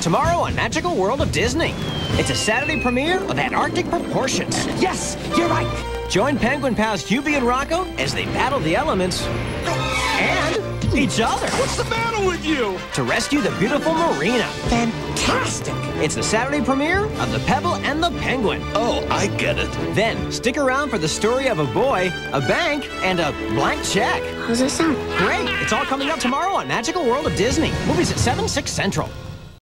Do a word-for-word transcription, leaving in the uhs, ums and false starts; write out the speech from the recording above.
tomorrow on Magical World of Disney. It's a Saturday premiere of Antarctic Proportions. Yes, you're right. Join Penguin pals Hubie and Rocco as they battle the elements and each other. What's the matter with you? To rescue the beautiful Marina. Fantastic. It's the Saturday premiere of The Pebble and the Penguin. Oh, I get it. Then stick around for the story of a boy, a bank, and a blank check. How's that sound? Great! It's all coming up tomorrow on Magical World of Disney. Movies at seven, six Central.